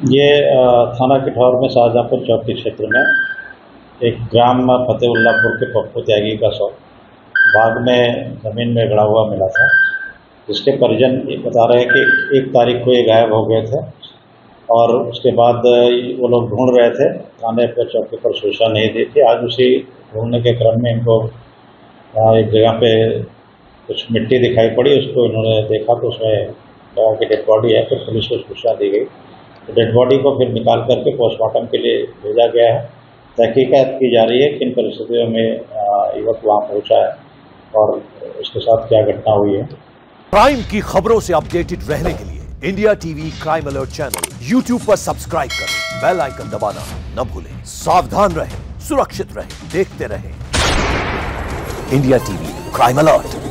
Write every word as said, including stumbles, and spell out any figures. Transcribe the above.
ये थाना किठौर में शाहजहाँपुर चौकी क्षेत्र में एक ग्राम फतेहुल्लापुर के पप्पू त्यागी का शव बाग में ज़मीन में गड़ा हुआ मिला था। जिसके परिजन ये बता रहे हैं कि एक तारीख को ये गायब हो गए थे और उसके बाद वो लोग ढूंढ रहे थे, थाने पर चौकी पर सूचना नहीं दी थी। आज उसी ढूंढने के क्रम में इनको एक जगह पे कुछ मिट्टी दिखाई पड़ी, उसको इन्होंने देखा तो उसमें कहा कि डेड बॉडी है। फिर पुलिस को सूचना दी गई तो डेड बॉडी को फिर निकाल करके पोस्टमार्टम के लिए भेजा गया है। तहकीकात की जा रही है किन परिस्थितियों में युवक वहाँ पहुँचा है और उसके साथ क्या घटना हुई है। क्राइम की खबरों से अपडेटेड रहने के लिए India TV crime alert channel YouTube पर सब्सक्राइब करें, बेल आइकन दबाना न भूलें। सावधान रहें, सुरक्षित रहें, देखते रहें इंडिया टीवी क्राइम अलर्ट।